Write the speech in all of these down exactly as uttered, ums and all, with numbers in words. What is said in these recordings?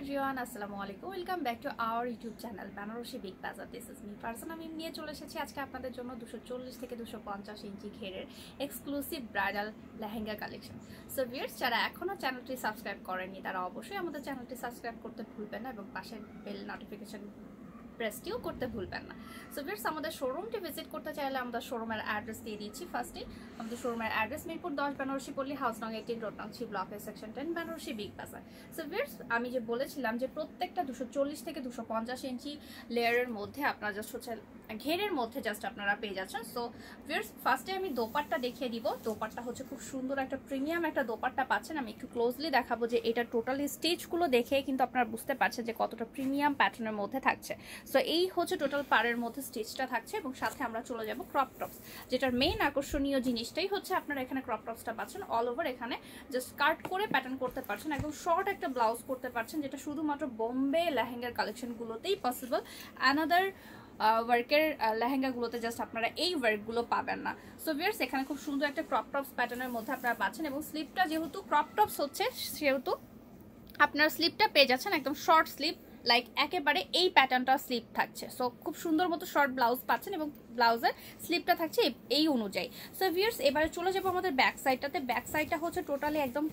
everyone, আসসালামু আলাইকুম। Welcome back to our YouTube channel Benarasi big Bazaar. This is me person. আমি নিয়ে চলে এসেছি আজকে আপনাদের জন্য দুশো চল্লিশ থেকে দুশো পঞ্চাশ ইঞ্চি ঘেরের exclusive bridal lehenga collection. So viewers, যারা এখনও চ্যানেলটি সাবস্ক্রাইব করেননি তারা অবশ্যই আমাদের চ্যানেলটি সাবস্ক্রাইব করতে ভুলবেন না এবং পাশের বেল নোটিফিকেশন প্রেসটিও করতে ভুলবেন না। সো ভিউয়ার্স, আমাদের শোরুমটি ভিজিট করতে চাইলে আমাদের শোরুমের অ্যাড্রেস দিয়ে দিচ্ছি। ফার্স্টে আমাদের শোরুমের অ্যাড্রেস মিরপুর দশ বেনারসি পল্লী, হাউস নং এইটিন, রোড নং three, block A, section ten, Benarasi big Bazaar. So viewers, আমি যে বলেছিলাম যে প্রত্যেকটা দুশো চল্লিশ থেকে দুশো পঞ্চাশ ইঞ্চি লেয়ারের মধ্যে আপনারা জাস্ট হচ্ছে ঘেরের মধ্যে জাস্ট আপনারা পেয়ে যাচ্ছেন। সো ভিউয়ার্স, ফার্স্টে আমি দোপাট্টা দেখিয়ে দিব। দোপাট্টা হচ্ছে খুব সুন্দর একটা প্রিমিয়াম একটা দোপাট্টা পাচ্ছেন। আমি একটু ক্লোজলি দেখাবো যে এটা টোটালি স্টিচগুলো দেখে কিন্তু আপনারা বুঝতে পারছেন যে কতটা প্রিমিয়াম প্যাটার্নের মধ্যে থাকছে। সো এই হচ্ছে টোটাল পাড়ের মধ্যে স্টিচটা থাকছে এবং সাথে আমরা চলে যাব ক্রপ টপস, যেটার মেইন আকর্ষণীয় জিনিসটাই হচ্ছে আপনারা এখানে ক্রপ টপসটা পাচ্ছেন। অল ওভার এখানে জাস্ট কাট করে প্যাটার্ন করতে পারছেন, একদম শর্ট একটা ব্লাউজ করতে পারছেন, যেটা শুধুমাত্র বোম্বে লেহেঙ্গার কালেকশনগুলোতেই পসিবল। অ্যানাদার ওয়ার্কের লেহেঙ্গাগুলোতে জাস্ট আপনারা এই ওয়ার্কগুলো পাবেন না। সো ভিউয়ার্স, এখানে খুব সুন্দর একটা ক্রপ টপস প্যাটার্নের মধ্যে আপনারা পাচ্ছেন এবং স্লিপটা যেহেতু ক্রপ টপস হচ্ছে সেহেতু আপনার স্লিপটা পেয়ে যাচ্ছেন একদম শর্ট স্লিপ, লাইক একেবারে এই প্যাটার্নটা স্লিপ থাকছে। সো খুব সুন্দর মতো শর্ট ব্লাউজ পাচ্ছেন এবং ব্লাউজের স্লিপটা থাকছে এই অনুযায়ী। সো ভিউয়ার্স, এবারে চলে যাবো আমাদের ব্যাক সাইডটাতে। ব্যাক সাইডটা হচ্ছে টোটালি একদম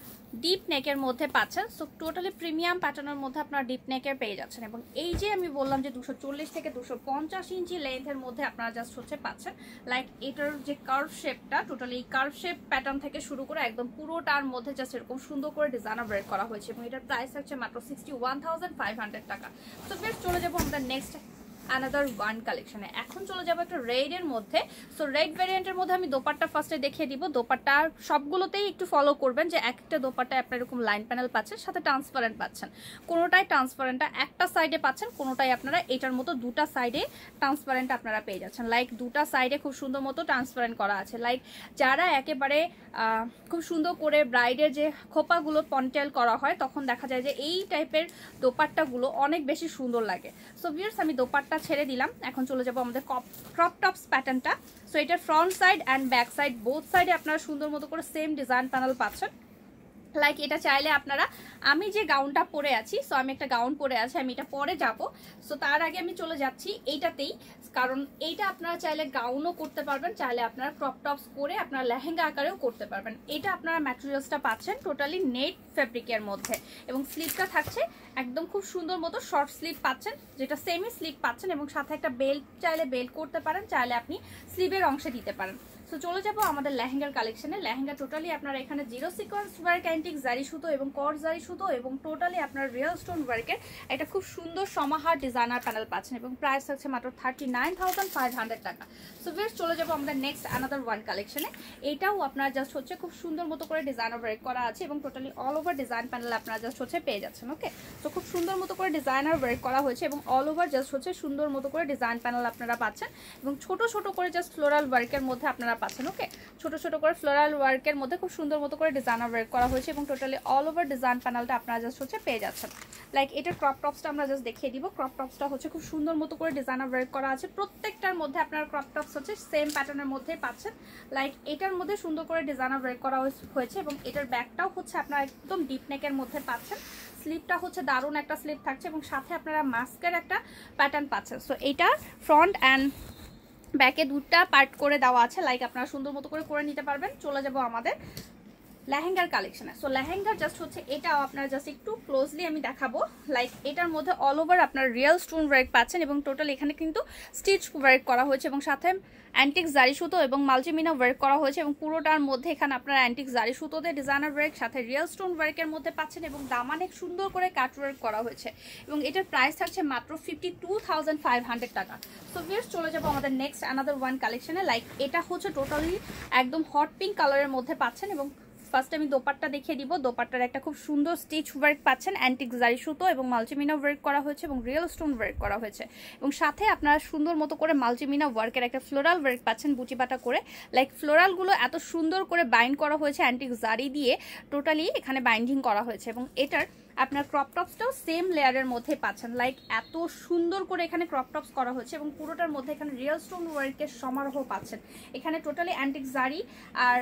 ডিপ নেকের মধ্যে পাচ্ছেন। সো টোটালি প্রিমিয়াম প্যাটার্নের মধ্যে আপনারা ডিপ নেকের পেয়ে যাচ্ছেন এবং এই যে আমি বললাম যে দুশো চল্লিশ থেকে দুশো পঞ্চাশ ইঞ্চি লেন্থের মধ্যে আপনারা জাস্ট হচ্ছে পাচ্ছেন। লাইক এটার যে কার্ভ শেপটা, টোটালি এই কার্ভ শেপ প্যাটার্ন থেকে শুরু করে একদম পুরোটার মধ্যে জাস্ট এরকম সুন্দর করে ডিজাইনার ওয়ার্ক করা হয়েছে এবং এটার প্রাইস হচ্ছে মাত্র sixty one thousand five hundred টাকা। তো বেশ, চলে যাবো আমাদের নেক্সট আনাদার ওয়ান কালেকশনে। এখন চলে যাবো একটা রেড এর মধ্যে। সো রেড ভ্যারিয়েন্টের মধ্যে আমি দোপাট্টা ফার্স্টে দেখিয়ে দিব। দোপাট্টা সবগুলোতেই একটু ফলো করবেন যে একটা দোপাট্টায় আপনার এরকম লাইন প্যানেল পাচ্ছেন, সাথে ট্রান্সপারেন্ট পাচ্ছেন। কোনোটাই ট্রান্সপারেন্টটা একটা সাইডে পাচ্ছেন, কোনোটাই আপনারা এটার মতো দুটা সাইডে ট্রান্সপারেন্ট আপনারা পেয়ে যাচ্ছেন। লাইক দুটা সাইডে খুব সুন্দর মতো ট্রান্সপারেন্ট করা আছে। লাইক যারা একেবারে খুব সুন্দর করে ব্রাইডের যে খোপাগুলো পন্টেল করা হয় তখন দেখা যায় যে এই টাইপের দোপাট্টাগুলো অনেক বেশি সুন্দর লাগে। সো ভিউয়ার্স, আমি দোপাট্টা ছেড়ে দিলাম, এখন চলে যাবো আমাদের ক্রপ টপস প্যাটার্নটা। সো এটার front side and back side both সাইডে আপনারা সুন্দর মতো করে সেম ডিজাইন প্যানেল পাচ্ছেন। লাইক এটা চাইলে আপনারা, আমি যে গাউনটা পরে আছি, সো আমি একটা গাউন পরে আছি, আমি এটা পরে যাব। সো তার আগে আমি চলে যাচ্ছি এইটাতেই, কারণ এইটা আপনারা চাইলে গাউনও করতে পারবেন, চাইলে আপনারা ক্রপ টপস করে আপনারা লেহেঙ্গা আকারেও করতে পারবেন। এটা আপনারা ম্যাটেরিয়ালসটা পাচ্ছেন টোটালি নেট ফেব্রিকের মধ্যে এবং স্লিপটা থাকছে একদম খুব সুন্দর মতো শর্ট স্লিপ পাচ্ছেন, যেটা সেমি স্লিপ পাচ্ছেন এবং সাথে একটা বেল্ট, চাইলে বেল্ট করতে পারেন, চাইলে আপনি স্লিভের অংশে দিতে পারেন। সো চলে যাবো আমাদের লেহেঙ্গার কালেকশনে। লেহেঙ্গা টোটালি আপনারা এখানে জিরো সিকোয়েন্স ওয়ার্ক, অ্যান্টিক জারি সুতো এবং কট জারি সুতো এবং টোটালি আপনার রিয়েল স্টোন ওয়ার্কের একটা খুব সুন্দর সমাহার ডিজাইনার প্যানেল পাচ্ছেন এবং প্রাইস হচ্ছে মাত্র thirty nine thousand five hundred টাকা। সো বেশ, চলে যাবো আমাদের নেক্সট আনাদার ওয়ান কালেকশনে। এটাও আপনারা জাস্ট হচ্ছে খুব সুন্দর মতো করে ডিজাইনার ওয়ার্ক করা আছে এবং totally all over design panel আপনারা জাস্ট হচ্ছে পেয়ে যাচ্ছেন। ওকে, তো খুব সুন্দর মতো করে ডিজাইনার ওয়ার্ক করা হয়েছে এবং অল ওভার জাস্ট হচ্ছে সুন্দর মতো করে ডিজাইন প্যানেল আপনারা পাচ্ছেন এবং ছোট ছোট করে জাস্ট ফ্লোরাল ওয়ার্কের মধ্যে আপনারা পাচ্ছেন। ওকে, ছোট ছোট করে ফ্লোরাল ওয়ার্কের মধ্যে খুব সুন্দর মতো করে ডিজাইনার ওয়ার্ক করা হয়েছে এবং টোটালি অল ওভার ডিজাইন প্যানেলটা আপনারা জাস্ট হচ্ছে পেয়ে যাচ্ছেন। লাইক এটার ক্রপ টপসটা আমরা জাস্ট দেখিয়ে দিব। ক্রপ টপসটা হচ্ছে খুব সুন্দর মতো করে ডিজাইনার ওয়ার্ক করা আছে। প্রত্যেকটার মধ্যে আপনার ক্রপ টপস হচ্ছে সেম প্যাটার্নের মধ্যে পাচ্ছেন। লাইক এটার মধ্যে সুন্দর করে ডিজাইনার ওয়ার্ক করা হয়েছে এবং এটার ব্যাকটাও হচ্ছে আপনারা একদম ডিপ নেকের মধ্যে পাচ্ছেন। স্লিপটা হচ্ছে দারুণ একটা স্লিপ থাকছে এবং সাথে আপনারা মাস্কের একটা প্যাটার্ন পাচ্ছেন। সো এটা ফ্রন্ট অ্যান্ড ব্যাকে দুটা পার্ট করে দেওয়া আছে, লাইক আপনারা সুন্দর মতো করে করে নিতে পারবেন। চলে যাব আমাদের লেহেঙ্গার কালেকশনে। সো লেহেঙ্গার জাস্ট হচ্ছে এটাও আপনারা জাস্ট একটু ক্লোজলি আমি দেখাবো। লাইক এটার মধ্যে অল ওভার আপনার রিয়েল স্টোন ওয়ার্ক পাচ্ছেন এবং টোটাল এখানে কিন্তু স্টিচ ওয়ার্ক করা হয়েছে এবং সাথে অ্যান্টিক জারি সুতো এবং মাল্টিমিনা ওয়ার্ক করা হয়েছে এবং পুরোটার মধ্যে এখানে আপনারা অ্যান্টিক জারি সুতোতে ডিজাইনার ওয়ার্ক সাথে রিয়েল স্টোন ওয়ার্কের মধ্যে পাচ্ছেন এবং দামানে সুন্দর করে কাট ওয়ার্ক করা হয়েছে এবং এটার প্রাইস থাকছে মাত্র fifty two thousand five hundred টাকা। সো ভিউয়ার্স, চলে যাবো আমাদের নেক্সট আনাদার ওয়ান কালেকশনে। লাইক এটা হচ্ছে টোটালি একদম হট পিঙ্ক কালারের মধ্যে পাচ্ছেন এবং ফার্স্ট আমি দোপাট্টা দেখিয়ে দিব। দোপাট্টার একটা খুব সুন্দর স্টিচ ওয়ার্ক পাচ্ছেন, অ্যান্টিক জারি সুতো এবং মাল্টিমিনা ওয়ার্ক করা হয়েছে এবং রিয়েল স্টোন ওয়ার্ক করা হয়েছে এবং সাথে আপনারা সুন্দর মতো করে মাল্টিমিনা ওয়ার্কের একটা ফ্লোরাল ওয়ার্ক পাচ্ছেন বুটি বাটা করে। লাইক ফ্লোরালগুলো এত সুন্দর করে বাইন্ড করা হয়েছে অ্যান্টিক জারি দিয়ে, টোটালি এখানে বাইন্ডিং করা হয়েছে এবং এটার আপনার ক্রপ টপসটাও সেম লেয়ারের মধ্যে পাচ্ছেন। লাইক এত সুন্দর করে এখানে ক্রপ টপস করা হয়েছে এবং পুরোটার মধ্যে এখানে রিয়েল স্টোন ওয়ার্কের সমারোহ পাচ্ছেন। এখানে টোটালি অ্যান্টিক জারি আর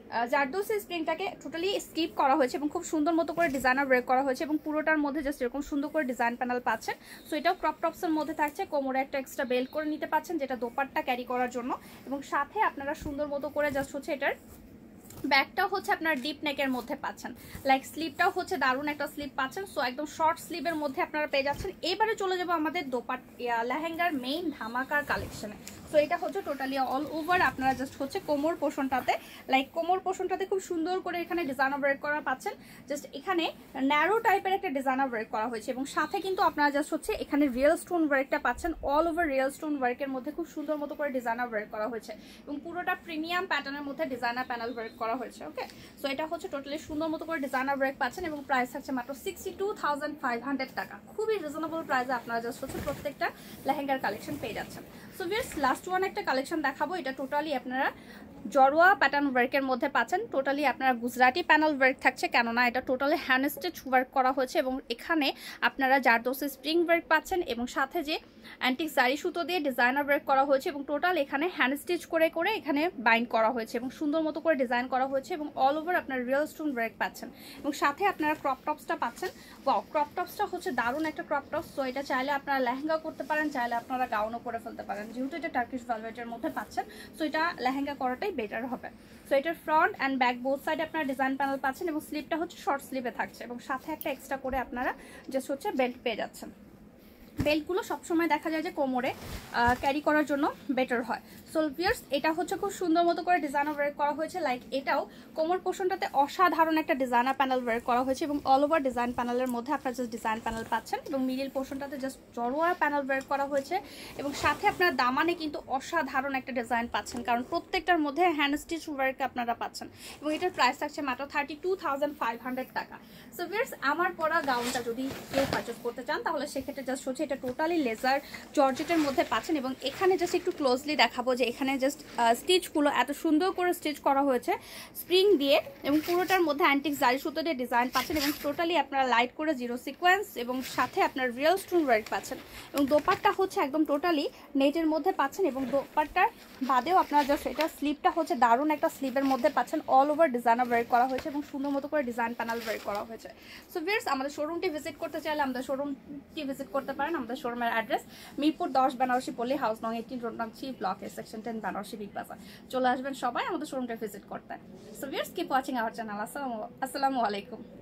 জারদোসি স্প্রিংটাকে টোটালি স্কিপ করা হয়েছে এবং খুব সুন্দর মতো করে ডিজাইনার ওয়ার্ক করা হয়েছে এবং পুরোটার মধ্যে জাস্ট এরকম সুন্দর করে ডিজাইন প্যানেল পাচ্ছেন। সো এটাও ক্রপ টপসের মধ্যে থাকছে, কোমরে একটা এক্সট্রা বেল্ট করে নিতে পাচ্ছেন যেটা দোপাট্টা ক্যারি করার জন্য, এবং সাথে আপনারা সুন্দর মতো করে জাস্ট হচ্ছে এটার ব্যাকটাও হচ্ছে আপনার ডিপ নেকের মধ্যে পাচ্ছেন, লাইক স্লিপটাও হচ্ছে দারুণ একটা স্লিপ পাচ্ছেন। সো একদম শর্ট স্লিভের মধ্যে আপনারা পেয়ে যাচ্ছেন। এবারে চলে যাবো আমাদের দোপাট লেহেঙ্গার মেইন ধামাকার কালেকশনে। সো এটা হচ্ছে টোটালি অল ওভার আপনারা জাস্ট হচ্ছে কোমর পোর্শনটাতে, লাইক কোমর পোর্শনটাতে খুব সুন্দর করে এখানে ডিজাইনার ওয়ার্ক করা পাচ্ছেন। জাস্ট এখানে ন্যারো টাইপের একটা ডিজাইনার ওয়ার্ক করা হয়েছে এবং সাথে কিন্তু আপনারা জাস্ট হচ্ছে এখানে রিয়েল স্টোন ওয়ার্কটা পাচ্ছেন। অল ওভার রিয়েল স্টোন ওয়ার্কের মধ্যে খুব সুন্দর মতো করে ডিজাইনার ওয়ার্ক করা হয়েছে এবং পুরোটা প্রিমিয়াম প্যাটার্নের মধ্যে ডিজাইনার প্যানেল ওয়ার্ক করা হয়েছে। ওকে, সো এটা হচ্ছে টোটালি সুন্দর মতো করে ডিজাইনার ওয়ার্ক পাচ্ছেন এবং প্রাইস থাকছে মাত্র sixty two thousand five hundred টাকা। খুবই রিজনেবল প্রাইসে আপনারা জাস্ট হচ্ছে প্রত্যেকটা লেহেঙ্গার কালেকশন পেয়ে যাচ্ছেন। সো ভিউয়ার্স, লাস্ট ওয়ান একটা কালেকশন দেখাবো। এটা টোটালি আপনারা জড়োয়া প্যাটার্ন ওয়ার্কের মধ্যে পাচ্ছেন। টোটালি আপনারা গুজরাটি প্যানেল ওয়ার্ক থাকছে, কেননা এটা টোটালি হ্যান্ড স্টিচ ওয়ার্ক করা হয়েছে এবং এখানে আপনারা জারদোসি স্প্রিং ওয়ার্ক পাচ্ছেন এবং সাথে যে অ্যান্টিক জারি সুতো দিয়ে ডিজাইনার ওয়ার্ক করা হয়েছে এবং টোটাল এখানে হ্যান্ড স্টিচ করে করে এখানে বাইন্ড করা হয়েছে এবং সুন্দর মতো করে ডিজাইন করা হয়েছে এবং অল ওভার আপনার রিয়েল স্টোন ওয়ার্ক পাচ্ছেন এবং সাথে আপনারা ক্রপ টপসটা পাচ্ছেন। ওয়াও, ক্রপ টপসটা হচ্ছে দারুণ একটা ক্রপ টপস। সো এটা চাইলে আপনারা লেহেঙ্গা করতে পারেন, চাইলে আপনারা গাউনও করে ফেলতে পারেন, যেহেতু এটা টার্কিশ ভেলভেটের মধ্যে পাচ্ছেন। সো এটা লেহেঙ্গা করাটাই বেটার হবে। সো এটার ফ্রন্ট অ্যান্ড ব্যাক বোথ সাইডে আপনারা ডিজাইন প্যানেল পাচ্ছেন এবং স্লিপটা হচ্ছে শর্ট স্লিভে থাকছে এবং সাথে একটা এক্সট্রা করে আপনারা জাস্ট হচ্ছে বেল্ট পেয়ে যাচ্ছেন। বেল্টগুলো সবসময় দেখা যায় যে কোমরে ক্যারি করার জন্য বেটার হয়। সো ভিউয়ার্স, এটা হচ্ছে খুব সুন্দর মতো করে ডিজাইনার ওয়ার্ক করা হয়েছে, লাইক এটাও কোমর পোর্শনটাতে অসাধারণ একটা ডিজাইনার প্যানেল ওয়ার্ক করা হয়েছে এবং অল ওভার ডিজাইন প্যানেলের মধ্যে আপনারা জাস্ট ডিজাইন প্যানেল পাচ্ছেন এবং মিডিল পোর্শনটাতে জাস্ট জড়োয়া প্যানেল ওয়ার্ক করা হয়েছে এবং সাথে আপনার দামানে কিন্তু অসাধারণ একটা ডিজাইন পাচ্ছেন, কারণ প্রত্যেকটার মধ্যে হ্যান্ড স্টিচ ওয়ার্ক আপনারা পাচ্ছেন এবং এটার প্রাইস থাকছে মাত্র thirty two thousand five hundred টাকা। সো ভিউয়ার্স, আমার পরা গাউনটা যদি কেউ পারচেস করতে চান তাহলে সেক্ষেত্রে জাস্ট হচ্ছে এটা টোটালি লেজার জর্জেটের মধ্যে পাচ্ছেন এবং এখানে জাস্ট একটু ক্লোজলি দেখাবো যে এখানে জাস্ট স্টিচগুলো এত সুন্দর করে স্টিচ করা হয়েছে স্প্রিং দিয়ে এবং পুরোটার মধ্যে অ্যান্টিক জারি সুতো দিয়ে ডিজাইন পাচ্ছেন এবং টোটালি আপনারা লাইট করে জিরো সিকোয়েন্স এবং সাথে আপনার রিয়েল স্টোন ওয়ার্ক পাচ্ছেন এবং দোপাট্টা হচ্ছে একদম টোটালি নেটের মধ্যে পাচ্ছেন এবং দোপাট্টার বাদেও আপনারা জাস্ট এটা স্লিপটা হচ্ছে দারুণ একটা স্লিভের মধ্যে পাচ্ছেন। অল ওভার ডিজাইনার ওয়ার্ক করা হয়েছে এবং সুন্দর মতো করে ডিজাইন প্যানেল ওয়ার্ক করা হয়েছে। সো ভিউয়ার্স, আমাদের শোরুমটি ভিজিট করতে চাইলে আমাদের শোরুমটি ভিজিট করতে পারেন। আমাদের শোরুমের অ্যাড্রেস মিরপুর দশ, বেনারসি পল্লী, হাউস নং এইটিন, রোড নং three, block A, section ten, Benarasi big Bazaar. চলে আসবেন সবাই আমাদের শোরুমটা ভিজিট করতে। So viewers, keep watching our channel. আসসালামু আলাইকুম।